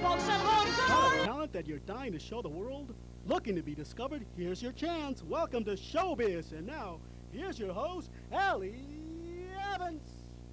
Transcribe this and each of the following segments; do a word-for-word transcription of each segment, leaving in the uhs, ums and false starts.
Got a talent that you're dying to show the world? Looking to be discovered? Here's your chance. Welcome to Showbiz. And now, here's your host, Allie Evans.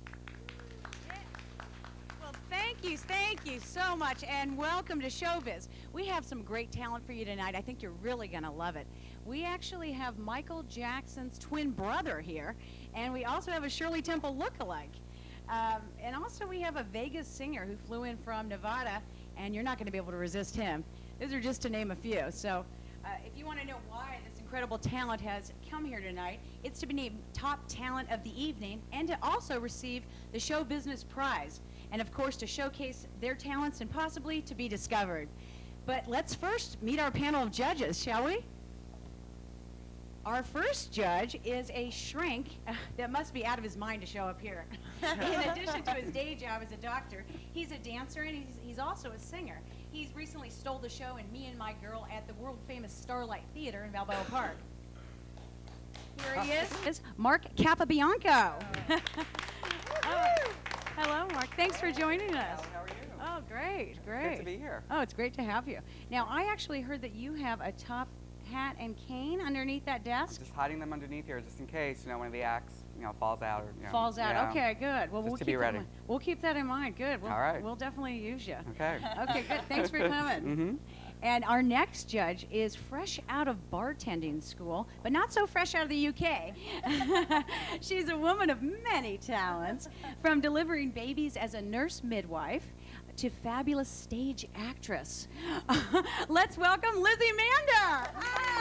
Well, thank you, thank you so much, and welcome to Showbiz. We have some great talent for you tonight. I think you're really going to love it. We actually have Michael Jackson's twin brother here, and we also have a Shirley Temple lookalike. Um, and also we have a Vegas singer who flew in from Nevada, and you're not going to be able to resist him. Those are just to name a few. So uh, if you want to know why this incredible talent has come here tonight, it's to be named Top Talent of the Evening and to also receive the Show Business Prize. And of course to showcase their talents and possibly to be discovered. But let's first meet our panel of judges, shall we? Our first judge is a shrink uh, that must be out of his mind to show up here. In addition to his day job as a doctor, he's a dancer and he's, he's also a singer. He's recently stole the show in Me and My Girl at the world-famous Starlight Theater in Balboa Park. Here he is, is Mark Capabianco. Oh, hello, Mark. Thanks for joining us. How are you? Oh, great, great. Good to be here. Oh, it's great to have you. Now, I actually heard that you have a top hat and cane underneath that desk. Just hiding them underneath here, just in case, you know, one of the acts, you know, falls out or, you know, Falls out. yeah. Okay, good. Well, Just we'll to keep be that ready. in mind. We'll keep that in mind. Good. We'll, All right. We'll definitely use you. Okay. Okay, good. Thanks for coming. Mm-hmm. And our next judge is fresh out of bartending school, but not so fresh out of the U K. She's a woman of many talents, from delivering babies as a nurse midwife to fabulous stage actress. Let's welcome Lizzie Manda.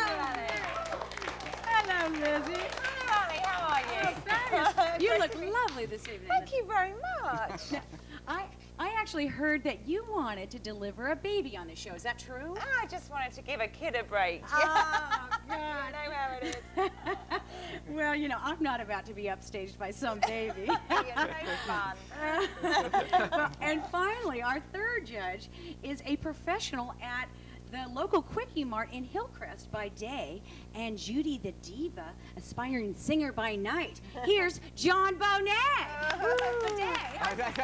Hello, Lizzie. Hi, Ronnie, how are you? Oh, fabulous. You look lovely this evening. Thank you very much. I, I actually heard that you wanted to deliver a baby on the show. Is that true? I just wanted to give a kid a break. Oh, You know how it is. Well, you know, I'm not about to be upstaged by some baby. You're no fun. Well, and finally, our third judge is a professional at the local Quickie Mart in Hillcrest by day, and Judy the Diva, aspiring singer by night. Here's John Bonet. Good day.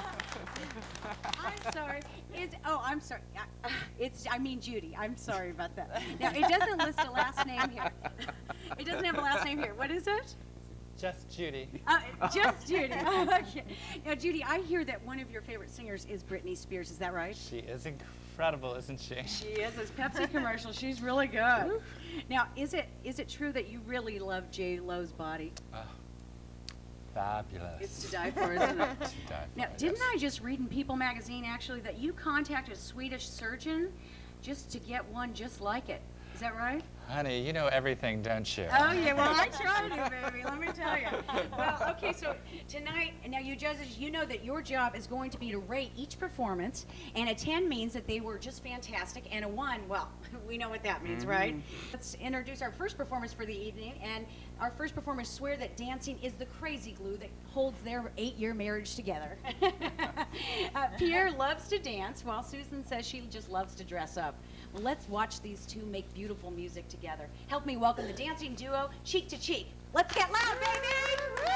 I'm sorry. It's, oh, I'm sorry. Uh, It's, I mean Judy. I'm sorry about that. Now, it doesn't list a last name here. It doesn't have a last name here. What is it? Just Judy. Uh, just Judy. Okay. Now, Judy, I hear that one of your favorite singers is Britney Spears. Is that right? She is incredible, isn't she? She is. This Pepsi commercial, she's really good. Now, is it is it true that you really love J Lo's body? Oh, fabulous. It's to die for, isn't it? To die for, Now, didn't yes. I just read in People magazine, actually, that you contacted a Swedish surgeon just to get one just like it? Is that right? Honey, you know everything, don't you? Oh, yeah, well, I try to, baby, let me tell you. Well, okay, so tonight, now you judges, you know that your job is going to be to rate each performance, and a ten means that they were just fantastic, and a one, well, we know what that means, mm-hmm. right? Let's introduce our first performance for the evening, and our first performers swear that dancing is the crazy glue that holds their eight-year marriage together. uh, Pierre loves to dance, while Susan says she just loves to dress up. Well, let's watch these two make beautiful music together. Help me welcome the dancing duo, Cheek to Cheek. Let's get loud, baby!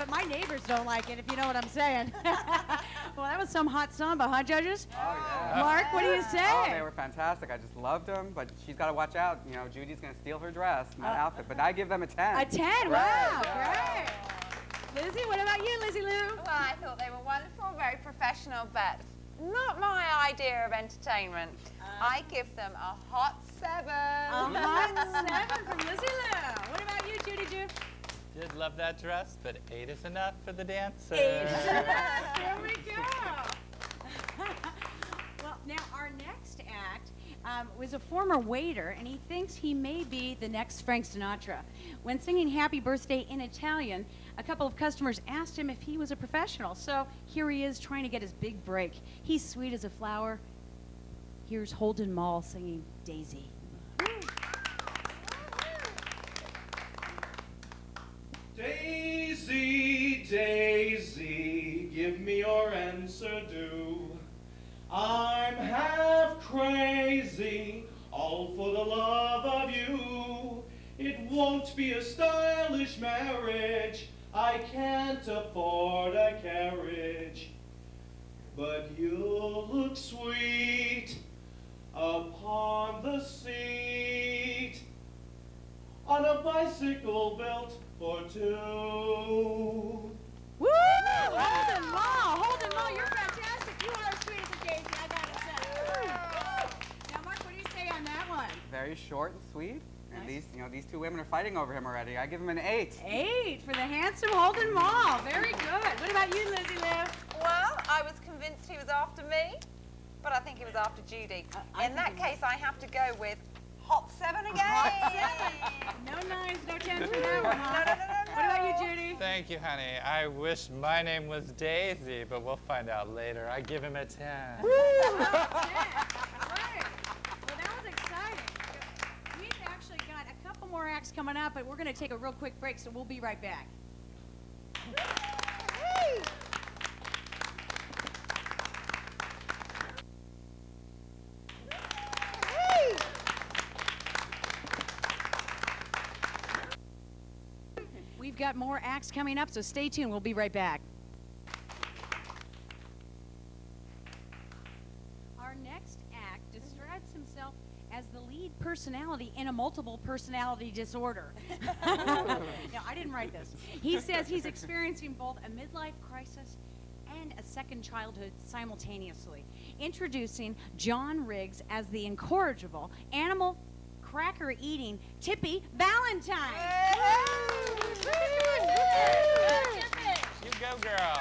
but my neighbors don't like it, if you know what I'm saying. Well, that was some hot samba, huh, judges? Oh, yeah. Mark, what do you say? Oh, they were fantastic. I just loved them, but she's got to watch out. You know, Judy's going to steal her dress and that Oh. outfit, but I give them a ten. A ten, wow, great. Lizzie, what about you, Lizzie Lou? Well, I thought they were wonderful, very professional, but not my idea of entertainment. I give them a hot seven. A hot seven from Lizzie Lou. What about you, Judy Ju? Did love that dress, but eight is enough for the dancer. Eight is enough. There we go. Well, now our next act um, was a former waiter, and he thinks he may be the next Frank Sinatra. When singing Happy Birthday in Italian, a couple of customers asked him if he was a professional. So here he is trying to get his big break. He's sweet as a flower. Here's Holden Moll singing Daisy. Daisy, Daisy, give me your answer due. I'm half crazy, all for the love of you. It won't be a stylish marriage, I can't afford a carriage. But you'll look sweet upon the seat, on a bicycle built for two. Woo! Holden Moll! Holden Moll, you're fantastic. You are as sweet as a daisy, I gotta say. Now, Mark, what do you say on that one? Very short and sweet. And Nice. these, you know, these two women are fighting over him already. I give him an eight. Eight for the handsome Holden Moll. Very good. What about you, Lizzie Lou? Well, I was convinced he was after me, but I think he was after Judy. Uh, I In think that he was. case, I have to go with hot seven again. Hot seven. No nines, no tens for that one, huh? No, no, no, no, What about no. you, Judy? Thank you, honey. I wish my name was Daisy, but we'll find out later. I give him a ten. Right. Well, that was exciting. We've actually got a couple more acts coming up, but we're going to take a real quick break, so we'll be right back. We've got more acts coming up, so stay tuned. We'll be right back. Our next act describes himself as the lead personality in a multiple personality disorder. No, I didn't write this. He says he's experiencing both a midlife crisis and a second childhood simultaneously. Introducing John Riggs as the incorrigible, animal cracker eating Tippy Valentine. You go, girl.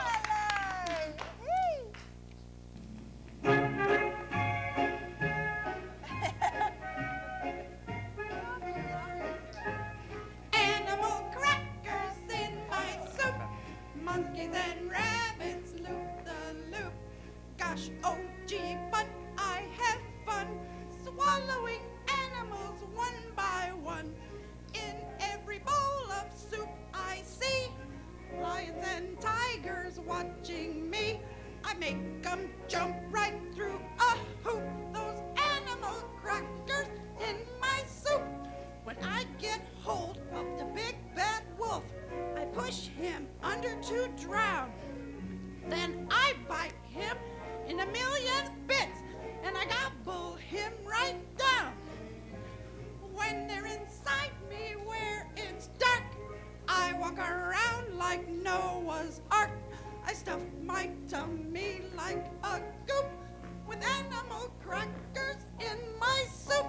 Animal crackers in my soup. Monkeys and rabbits loop the loop. Gosh, oh gee, but I have fun swallowing animals one by one. In every bowl of soup I see lions and tigers watching me. I make them jump right through a hoop. Those animal crackers in my soup. When I get hold of the big bad wolf, I push him under to drown. Then I bite him in a million bits, and I gobble him right down. When they're inside me where it's dark, I walk around like Noah's Ark. I stuff my tummy like a goop with animal crackers in my soup.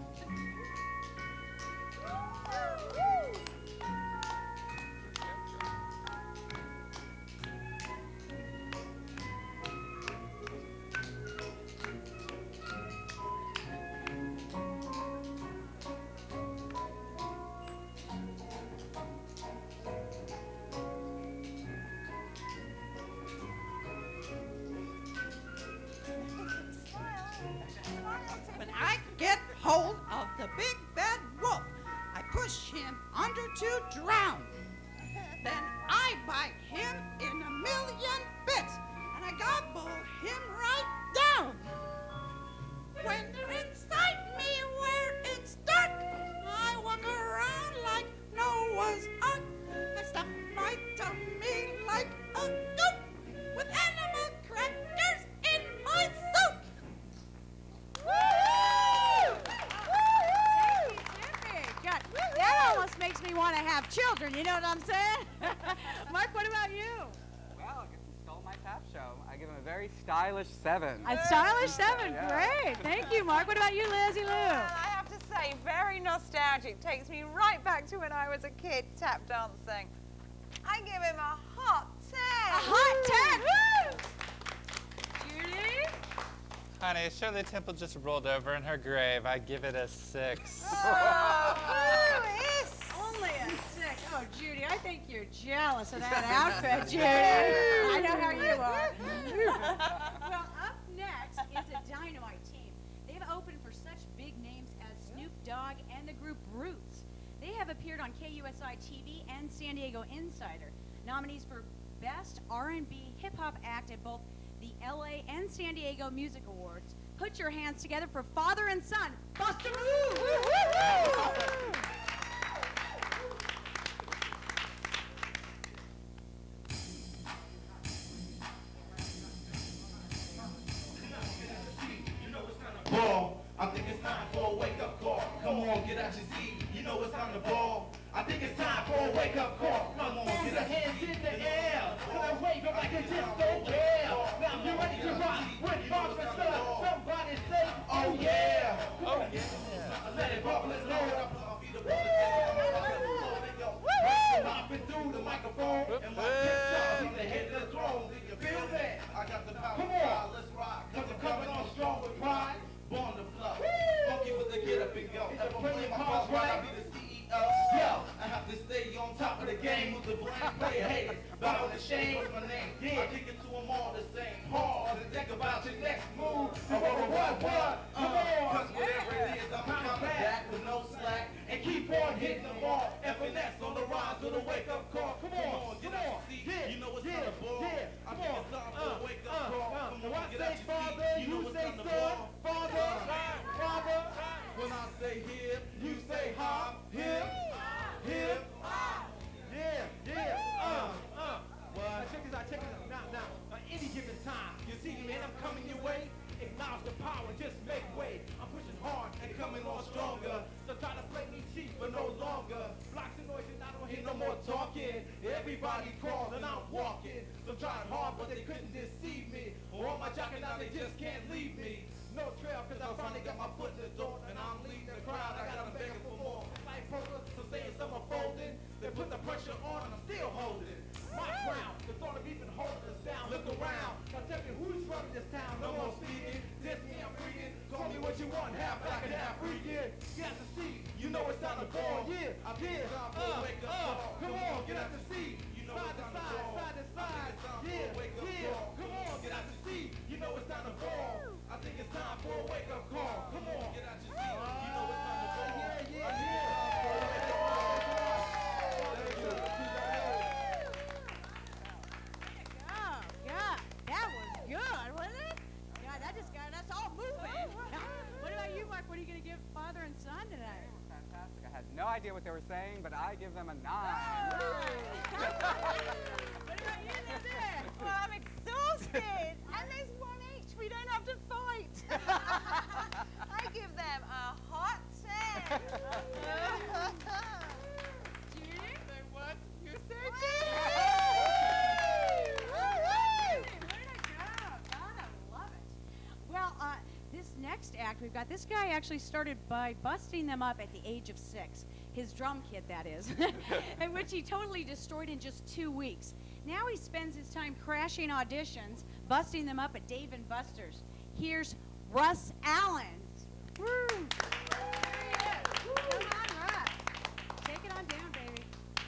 When I get hold of the big bad wolf, I push him under to drown. Then I bite him in a million bits, and I gobble him right down. When they're inside me where it's dark, I walk around like Noah's Ark. I stuff my tummy have children, you know what I'm saying? Mark, what about you? Well, I guess he stole my tap show. I give him a very stylish seven. A stylish seven, Yeah. great. Thank you, Mark. What about you, Lizzie Lou? Well, I have to say, very nostalgic. Takes me right back to when I was a kid tap dancing. I give him a hot ten. A hot ten. Woo! Judy? Honey, Shirley Temple just rolled over in her grave. I give it a six. Oh, who is? Only a six. Oh, Judy, I think you're jealous of that outfit, Judy. I know how you are. Well, up next is a dynamite team. They've opened for such big names as Snoop Dogg and the group Roots. They have appeared on K U S I T V and San Diego Insider. Nominees for Best R and B Hip Hop Act at both the L A and San Diego Music Awards. Put your hands together for father and son, Busta Rhymes. Ball. I think it's time for a wake-up call. Come on, get out your seat. You know it's time to ball. I think it's time for a wake-up call. Come on, get out your hands in the air. And I wave up like a disco bell. Now you ready to rock with Bob and Stuff. Somebody say, oh yeah. Oh yeah. Let it bubble and load up. Hopping through the microphone and my picture on the head of the throne. Do you feel that? I got the power. Come on, let's rock. Cause I'm coming on strong with pride. Born to flow. Funky with the get up and go. If I'm playing my cards right, I'll be the C E O. Yo, I have to stay on top of the game with the blind player haters. Bow the shame was my name. Yeah, I kick it to them all the same. Pause and think about your next move. Oh, what, what, what? Come on. Cause whatever it is, I'm coming back with no slack. And keep on hitting them all. F N S on the rise to the wake up call. Come on, get out your seat. You know it's time to ball. I think it's time for a wake up call. Come on, get out your seat. You know it's time to ball. Father, father. When I say hip, you say hop. Hip, hip. Yeah, yeah. Uh, uh. Well, check this out, check this out. Now, now, at any given time, you see me, man, I'm coming your way. Acknowledge the power, just make way. I'm pushing hard and coming on stronger. So try to play me cheap, but no longer. Blocks and noise and I don't hear no more talking. Everybody crawling, I'm walking. So trying hard, but they couldn't deceive me. Or all my jocking now, they just can't leave me. No trail, cause I finally got my foot in the door. And I'm leading the crowd, I got them begging for more. Life poker, so saying some are folding. They put the pressure on and I'm still holding. My ground, the thought of even holding us down. Look around, now tell me who's running this town. No more speaking, just me, I'm freaking. Call me what you want, half black and half freaking. Get out the seat, you know it's time to ball. Yeah, I'm here, uh, uh, come on, get out the seat. You know it's time to ball. Side to side, yeah, yeah, come on, get out the seat. You know it's time to ball. I think it's time for a wake-up call. Come on, get out your seat. You know it's time to ball. Yeah, yeah, yeah. Oh, God, that was good, wasn't it? God, that just got us all moving. What about you, Mark? What are you going to give father and son tonight? Fantastic. I had no idea what they were saying, but I give them a nine. What about you, Lizzie? Well, I'm exhausted. And there's one each. We don't have to fight. I give them a hot ten. Judy? Say what? You said Way to go. God, I love it. Well, uh, this next act we've got, this guy actually started by busting them up at the age of six. His drum kit, that is, in which he totally destroyed in just two weeks. Now he spends his time crashing auditions, busting them up at Dave and Buster's. Here's Russ Allen. Woo! There he is. Come on, Russ. Take it on down, baby.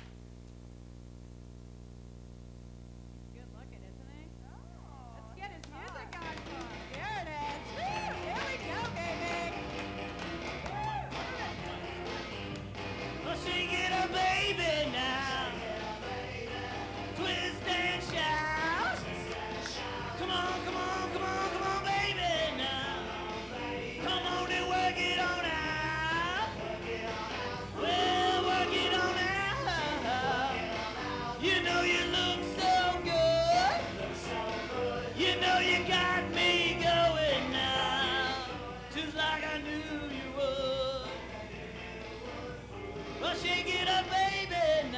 He's good looking, isn't he? Let's get his music on for him. There it is. Woo! There we go, baby. Well, shake it up, baby, now. Twist and shout. Come on, come on, come on, come on, baby, now. Come on and work it on out. Well, work it on out. You know you look so good. You know you got me going now. Just like I knew you would. Well, shake it up, baby,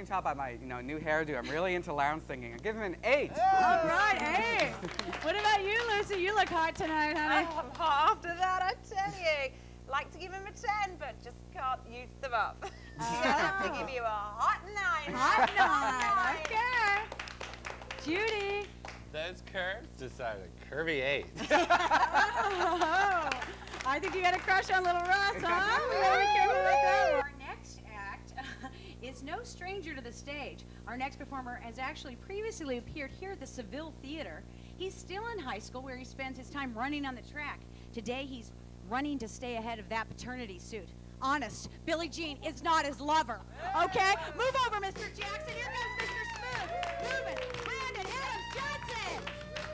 can tell by my, you know, new hairdo, I'm really into lounge singing. I give him an eight. All right, eight. What about you, Lucy? You look hot tonight, honey. Oh, I'm hot after that, I tell you. Like to give him a ten, but just can't use them up. So I'll have to give you a hot nine. Hot nine. Okay. Judy. Those curves decided a curvy eight. Oh, I think you got a crush on little Russ, huh? We gotta be careful about that. Our next act is no stranger to the stage. Our next performer has actually previously appeared here at the Seville Theater. He's still in high school where he spends his time running on the track. Today he's running to stay ahead of that paternity suit. Honest, Billie Jean is not his lover. Okay? Move over, Mister Jackson. Here comes Mister Smooth. Moving. Brandon Adams Johnson.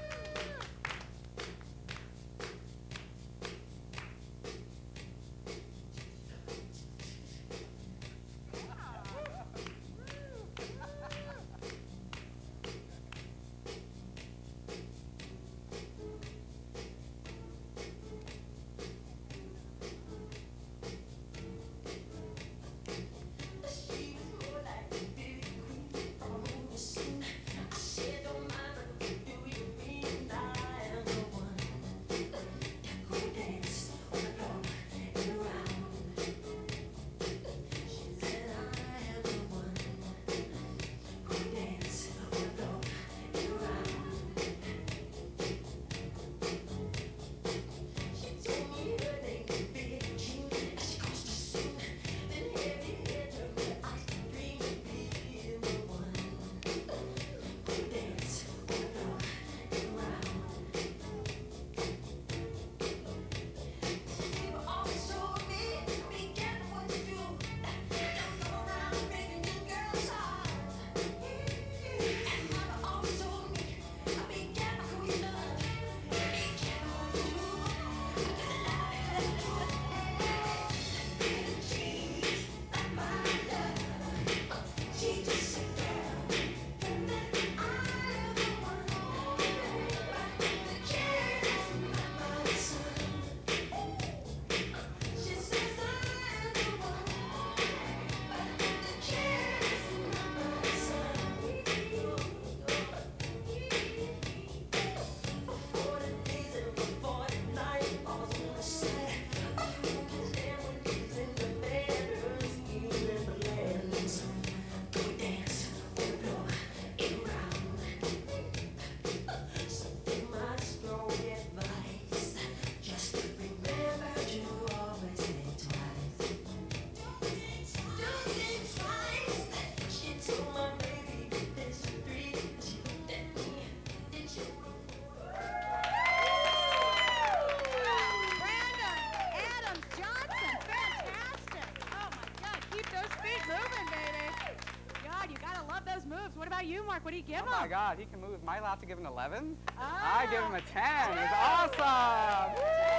What do you give him? Oh my God, he can move. Am I allowed to give him an eleven? Ah. I give him a ten. It's awesome.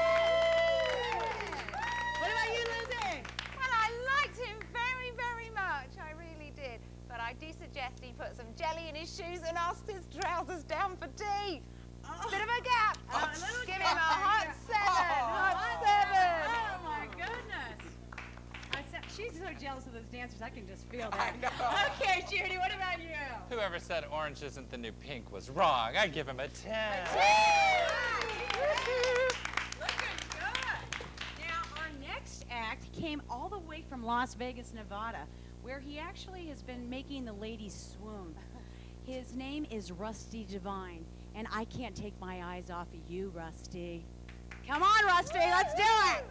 What about you, Lizzie? Well, I liked him very, very much. I really did. But I do suggest he put some jelly in his shoes and asked his trousers down for tea. Oh. Bit of a gap. Oh, a little give gap. him a hot seven. Oh. Hot seven. Oh my goodness. I said, she's so jealous of those dancers. I can just feel that. I know. Okay, Judy, what about you? Whoever said orange isn't the new pink was wrong. I give him a ten. Looking good. Now, our next act came all the way from Las Vegas, Nevada, where he actually has been making the ladies swoon. His name is Rusty Divine, and I can't take my eyes off of you, Rusty. Come on, Rusty, let's do it.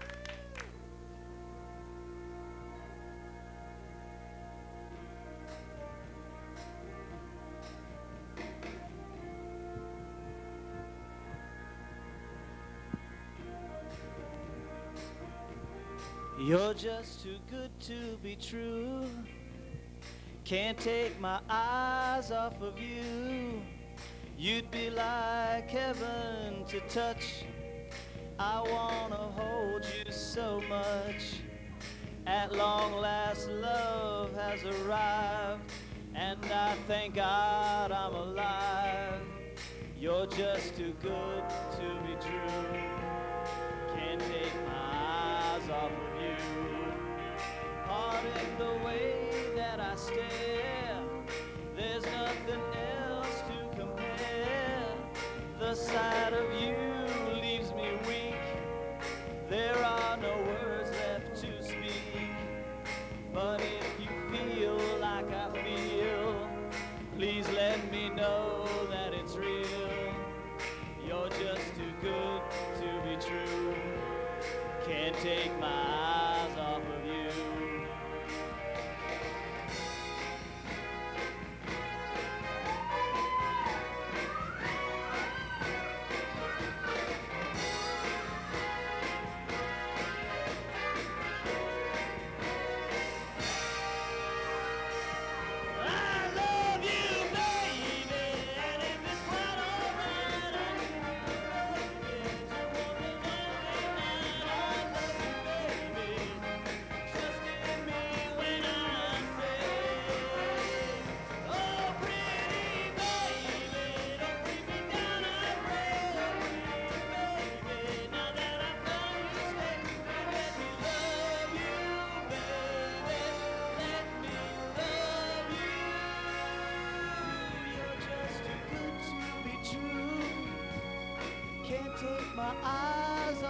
You're just too good to be true. Can't take my eyes off of you. You'd be like heaven to touch. I wanna hold you so much. At long last, love has arrived, and I thank God I'm alive. You're just too good to be true. Can't take my eyes off of you. Pardon the way that I stare.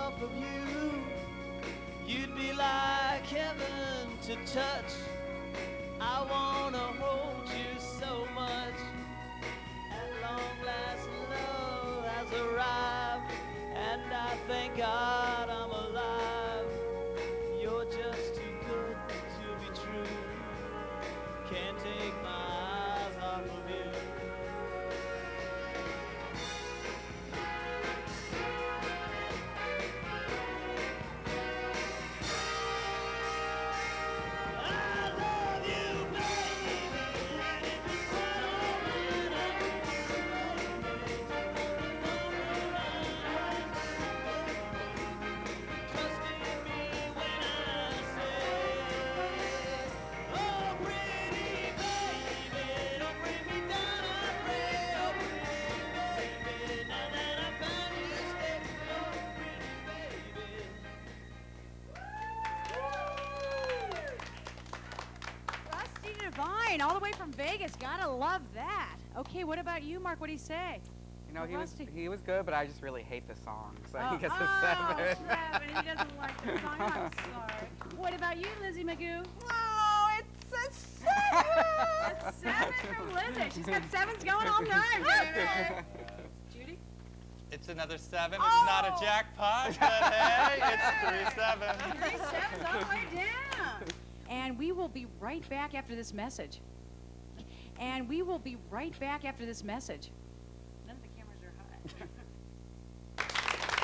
off of you. You'd be like heaven to touch. I wanna hold you so much. At long last, love has arrived, and I thank God I'm alive. You're just too good to be true. Can't take my eyes off of you. All the way from Vegas. Gotta love that. Okay, what about you, Mark? What do you say? You know, Oh, he was Rusty. he was good, but I just really hate the song, so Oh, he gets oh, a seven. seven. He doesn't like the song. I'm sorry. What about you, Lizzie Magoo? Oh, it's a seven. A seven from Lizzie. She's got sevens going all night, baby. Judy? It's another seven. It's not a Oh. jackpot, but hey, it's three sevens. Three sevens all the way down. And we will be right back after this message. And we will be right back after this message. None of the cameras are hot.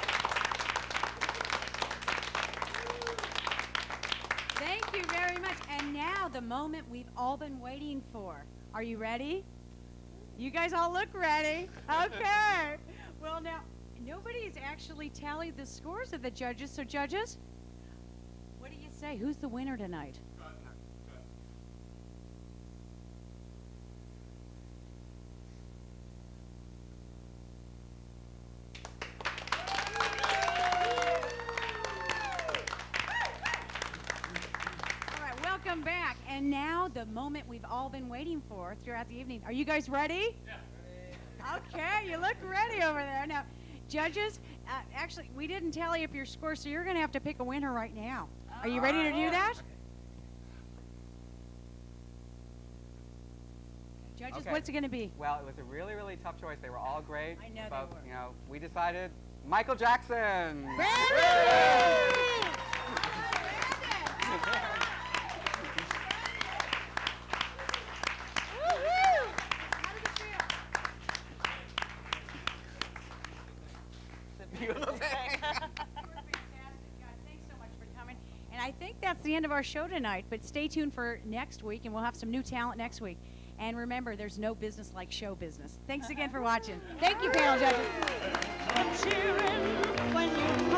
Thank you very much. And now the moment we've all been waiting for. Are you ready? You guys all look ready. Okay. Well, now, nobody's actually tallied the scores of the judges. So, judges, what do you say? Who's the winner tonight? Welcome back. And now the moment we've all been waiting for throughout the evening. Are you guys ready? Yeah. Okay, you look ready over there. Now, judges, uh, actually, we didn't tally up your score, so you're going to have to pick a winner right now. Are you ready to do that? Judges, Okay. what's it going to be? Well, it was a really, really tough choice. They were all great. I know they but, were. you know, we decided Michael Jackson. And I think that's the end of our show tonight, but stay tuned for next week, and we'll have some new talent next week. And remember, there's no business like show business. Thanks again for watching. Thank you, panel judges.